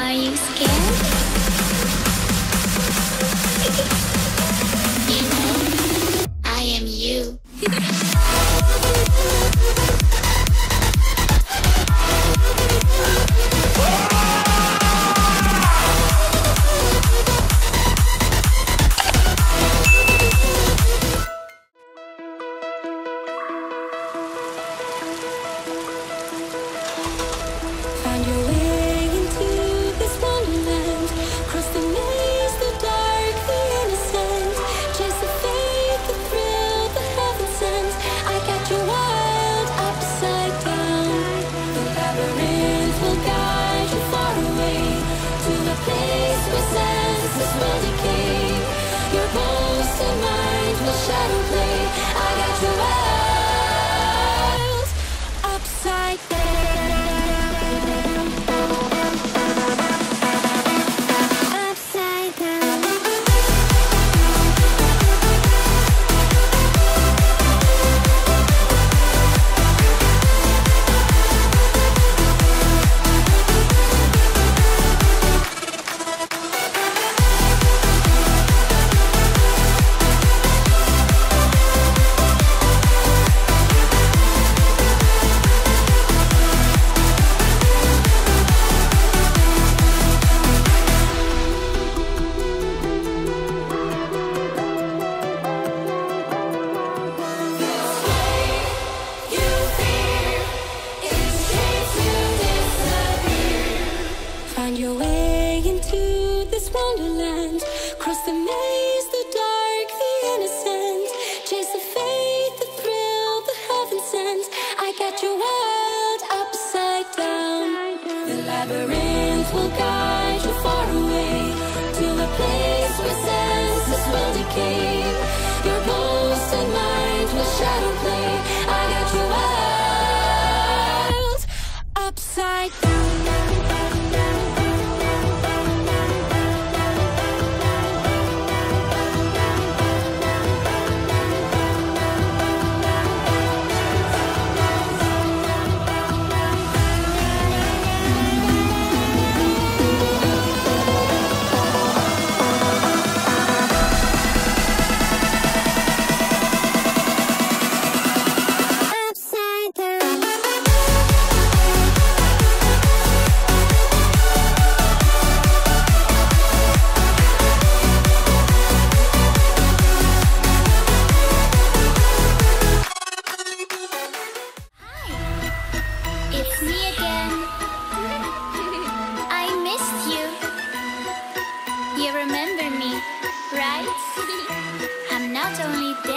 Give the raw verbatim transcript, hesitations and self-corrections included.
Are you scared? You know, I am you. Find your way into this wonderland. Cross the maze, the dark, the innocent. Chase the faith, the thrill, the heaven sent. I got you wild, upside down. The labyrinth will guide you far away to a place where senses will decay. Your ghost and mind will shadow play. I got you wild, upside down. Find your way into this wonderland. Cross the maze, the dark, the innocent. Chase the faith, the thrill, the heaven sent. I got you wild, upside down. The labyrinth will guide you far away to a place where senses will decay. Your ghost and mind will shadow play. I got you wild, upside down. It's me again. I missed you. You remember me, right? I'm not only